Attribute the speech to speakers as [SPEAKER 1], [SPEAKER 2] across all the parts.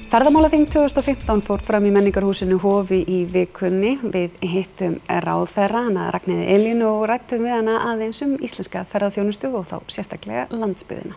[SPEAKER 1] Ferðamálaþing 2015 fór fram í menningarhúsinu Hofi í vikunni. Við hittum ráðherra, hana Ragnheiði Elínu, og ræddum við hana aðeins íslenska ferðaþjónustu og þá sérstaklega landsbyggðina.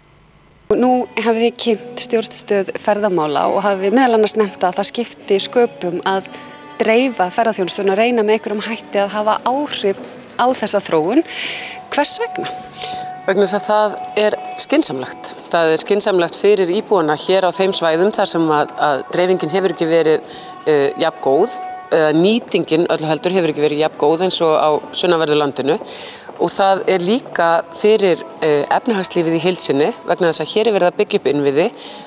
[SPEAKER 1] Nú hafið þið kynnt stjórnstöð ferðamála og hafið meðal annars nefnt að það skipti sköpum að dreifa ferðaþjónustuna, reyna með einhverjum hætti að hafa áhrif á þessa þróun. Hvers vegna?
[SPEAKER 2] Vegna þess að það er skynsamlegt. Það er skynsamlegt fyrir íbúana hér á þeim svæðum þar sem að dreifingin hefur ekki verið jafn góð, nýtingin öllu heldur hefur ekki verið jafn góð eins og á sunnanverðu landinu, og það er líka fyrir efnahagslífið í heild sinni vegna þess að hér er verið að byggja upp innviði,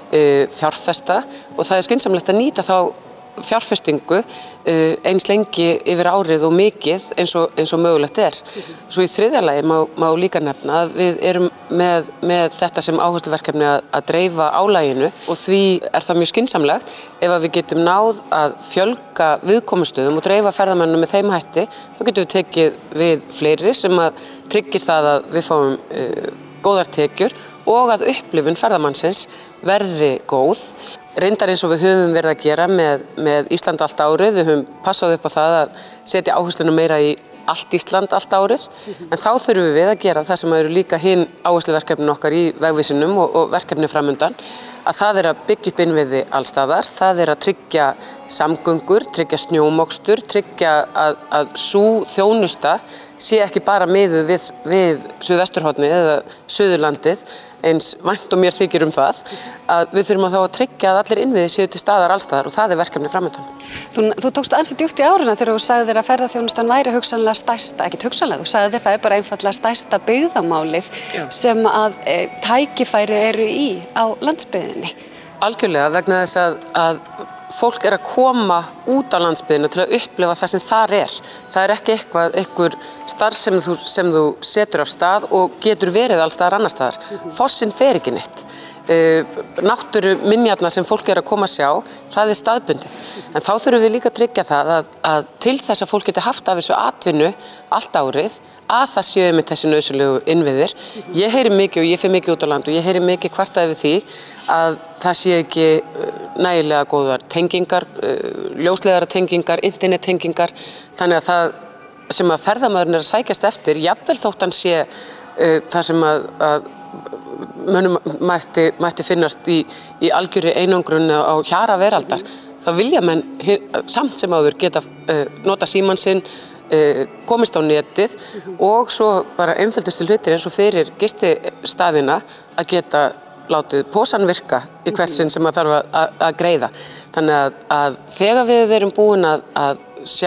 [SPEAKER 2] fjárfesta, og það er skynsamlegt að nýta þá fjárfestingu eins lengi yfir árið og mikið eins og mögulegt er. Svo í þriðja lagi má líka nefna að við erum með þetta sem áhersluverkefni að dreifa álaginu, og því er það mjög skynsamlegt ef við getum náð að fjölga viðkomustöðum og dreifa ferðamönnum með þeim hætti, þá getum við tekið við fleiri sem að tryggir það að við fáum góðar tekjur og að upplifun ferðamannsins verði góð. Reyndar eins og við höfum verið að gera með Ísland allt árið, við höfum passað upp á það að setja áhersluna meira í allt Ísland allt árið, en þá þurfum við að gera það sem eru líka hinn áhersluverkefnin okkar í vegvísinum og verkefni framundan, að það er að byggja upp innviði allstaðar, það er að tryggja samgöngur, tryggja snjómokstur, tryggja að sú þjónusta sé ekki bara miðuð við Suðvesturhornið eða Suðurlandið, eins vænt og mér þykir það, að við þurfum þá að tryggja að allir innviðir séu til staðar allstaðar, og það er verkefni framundan.
[SPEAKER 1] Þú tókst ansi djúpt í árina þegar þú sagðir að ferðaþjónustan væri hugsanlega stærsta, ekkert hugsanlega, þú sagðir það er bara einfaldlega stærsta byggðamálið sem að tækifæri eru í á landsbyggðinni. Algjörlega,
[SPEAKER 2] vegna þess að fólk er að koma út á landsbyggðina til að upplifa það sem þar er. Það er ekki einhver starf sem þú setur af stað og getur verið alls staðar annars staðar. Fossinn fer ekki neitt. Náttúruminjarnar sem fólk er að koma að sjá, það er staðbundið. En þá þurfum við líka að tryggja það að til þess að fólk geti haft af þessu atvinnu allt árið, að það séu með þessi nauðsynlegu innviðir. Ég heyri mikið og ég fer mikið út á land og ég heyri mikið kvartað yfir því að það sé ekki nægilega góðar tengingar, ljósleiðara tengingar, internettengingar, þannig að það sem að ferðamaðurinn er að sækjast eftir, jafnvel þótt hann sé það sem að mönnum mætti finnast í algjörri einangrun á hjara veraldar, þá vilja menn samt sem áður geta nota símann sinn, komist á netið og svo bara einföldustu hlutir eins og fyrir gististaðina að geta látið posan virka í hvert sinn sem að þarf að greiða. Þannig að þegar við erum búin að sjá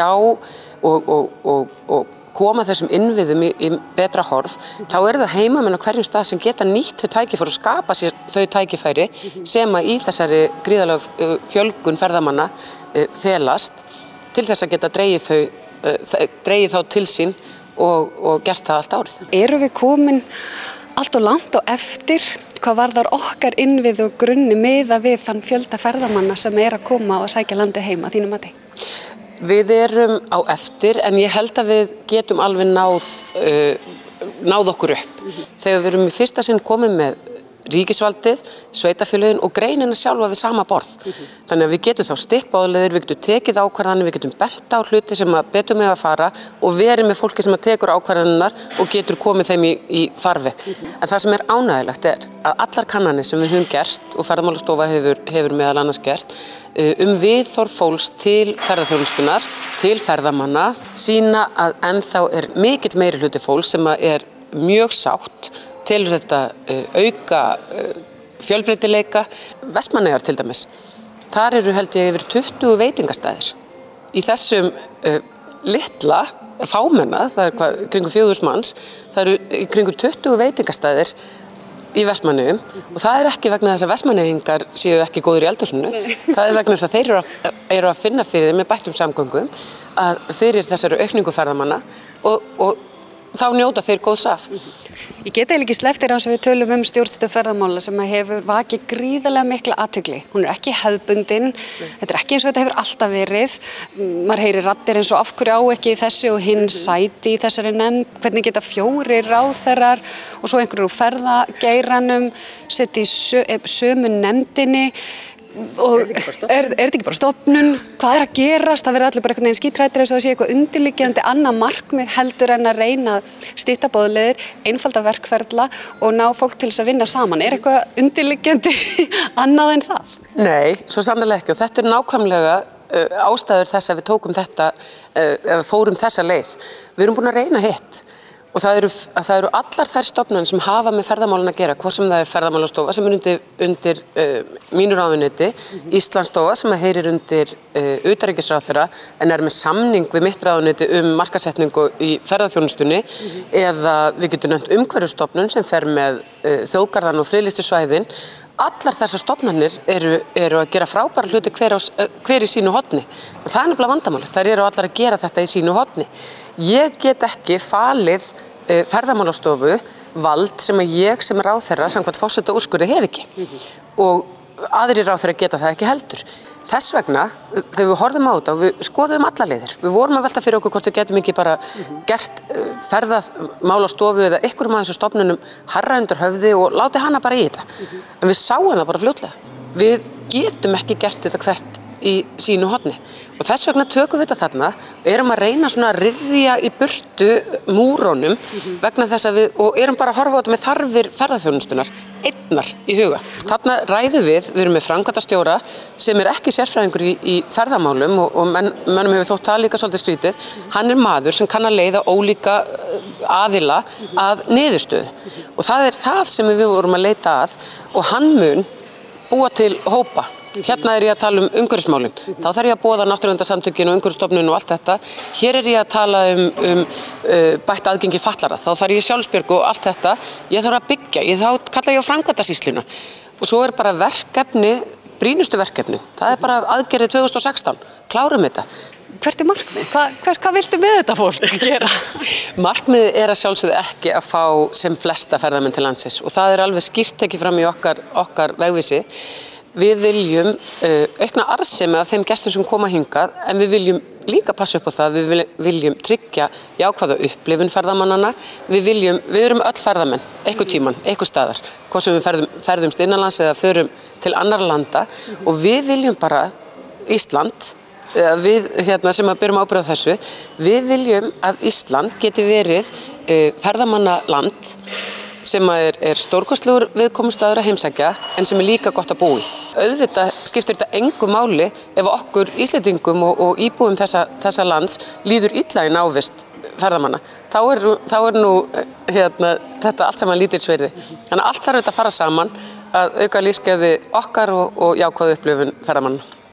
[SPEAKER 2] og koma þessum innviðum í betra horf, þá eru það heimamenn á hverjum stað sem geta nýtt þau tækifæri og skapa sér þau tækifæri sem að í þessari gríðarlega fjölgun ferðamanna felast til þess að geta dregið þá til sín og gert það allt árið. Erum við komin allt og langt á eftir hvað varðar okkar innvið og grunni miðað við þann fjölda ferðamanna sem er að koma og sækja landið heima, þínu mati? Við erum á eftir, en ég held að við getum alveg náð okkur upp. Þegar við erum í fyrsta sinn komið með ríkisvaldið, sveitarfélögin og greinina sjálfa við sama borð. Þannig að við getum þá stippáðleiðir, við getum tekið ákvarðanir, við getum bent á hluti sem að betur með að fara og verið með fólki sem að tekur ákvarðaninnar og getur komið þeim í farveg. En það sem er ánægilegt er að allar kannanir sem við höfum gert og Ferðamálastofa hefur meðal annars gert viðhorf fólks til ferðaþjónustunnar, til ferðamanna, sýna að ennþá er mikill meiri hluti fólks sem er mjög sátt til þetta auka fjölbreytileika. Vestmannaeyjar til dæmis, þar eru held ég yfir 20 veitingastæðir. Í þessum litla, fámenna, það er kringum 4.000 manns, það eru kringum 20 veitingastæðir í Vestmannaeyjum og það er ekki vegna þess að Vestmannaeyingar séu ekki góður í eldhúsinu, það er vegna þess að þeir eru að finna fyrir þeim með bættum samgöngum að fyrir þessari aukningu ferðamanna og þá njóta þeir góðs af. Ég get eiginlega ekki sleppt þér á þess að við tölum stjórnstöð ferðamála sem hefur vakið gríðarlega mikla athygli. Hún er ekki hefðbundin, þetta er ekki eins og þetta hefur alltaf verið. Maður heyrir raddir eins og af hverju á ekki þessi og hinn sæti í þessari nefnd, hvernig geta 4 ráðherrar og svo einhverjur úr ferðageiranum setja í sömu nefndinni.
[SPEAKER 1] Og er þetta ekki bara stofnun? Hvað að gerast? Það verður allir bara einhvern veginn skítrættir eins og það sé eitthvað undirliggjandi annað markmið heldur en að reyna að stytta boðleiðir, einfalda verkferla og ná fólk til þess að vinna saman. Er eitthvað undirliggjandi annað en það?
[SPEAKER 2] Nei, svo sannarlega ekki og þetta nákvæmlega ástæður þess að við tókum þetta, fórum þessa leið. Við erum búin að reyna hitt. Og það eru allar þær stofnanir sem hafa með ferðamálin að gera, hvort sem það er Ferðamálastofa sem er undir mínu ráðuneyti, Íslandsstofa sem heyrir undir utanríkisráðherra en er með samning við mitt ráðuneyti markaðssetningu í ferðaþjónustunni eða við getum nefnt umhverfisstofnun sem fer með þjóðgarðan og friðlýstu svæðin. Allar þessar stofnanir eru að gera frábæra hluti hver í sínu horni. En það er nefnilega vandamálið. Þær eru allar að gera þetta í sínu horni. Ég get ekki falið Ferðamálastofu vald sem ég sem ráðherra samkvæmt forsetaúrskurði hef ekki. Og aðrir ráðherrar geta það ekki heldur. Þess vegna, þegar við horfum á þetta og við skoðum alla leiðir, við vorum að velta fyrir okkur hvort við getum ekki bara gert Ferðamálastofu eða einhverjum af þessu stofnunum harra undir höfði og láti hana bara í þetta. En við sáum það bara fljótlega. Við getum ekki gert þetta hvert í sínu horni. Og þess vegna tökum við þetta þarna, erum að reyna svona að ryðja í burtu múrónum vegna þess að og erum bara að horfa á þetta með þarfir ferðaþjónustunnar, einnar í huga. Þarna ræðum við erum með framkvæmdastjóra sem er ekki sérfræðingur í ferðamálum og mönnum hefur þótt það líka svolítið skrítið. Hann er maður sem kann að leiða ólíka aðila að niðurstöðu. Og það er það sem við vorum að leita að og hann mun búa til hópa. Hérna er ég að tala umhverfismálin. Þá þarf ég að boða náttúruverndarsamtökin og umhverfisstofnun og allt þetta. Hér er ég að tala bætt aðgengi fatlara. Þá þarf ég sjálfsbjörg og allt þetta. Ég þarf að byggja. Þá kalla ég á framkvæmdasýsluna. Og svo er bara verkefni, brýnustu verkefni. Það er bara aðgerðið 2016. Klárum þetta.
[SPEAKER 1] Hvert er markmið? Hvað viltu með þetta fólk að gera?
[SPEAKER 2] Markmiðið er að sjálfsögðu ekki að fá sem flesta ferðamenn til landsins og það er alveg skýrt tekið fram í okkar vegvísi. Við viljum aukna arðsemi af þeim gestum sem koma hingað en við viljum líka passa upp á það, við viljum tryggja jákvæða upplifun ferðamannanna. Við erum öll ferðamenn, einhver tíman, einhver staðar, hvort sem við ferðumst innanlands eða förum til annarra landa og við viljum bara Ísland við sem að byrjum ábyrgð á þessu, við viljum að Ísland geti verið ferðamannaland sem er stórkostlegur viðkomustaður að heimsækja en sem er líka gott að búa í. Auðvitað skiptir þetta engu máli ef okkur Íslendingum og íbúum þessa lands líður illa í návist ferðamanna. Þá er nú þetta allt saman lítilsvirði. Þannig að allt þarf þetta að fara saman að auka lífsgæði okkar og jákvæða upplifun ferðamanna.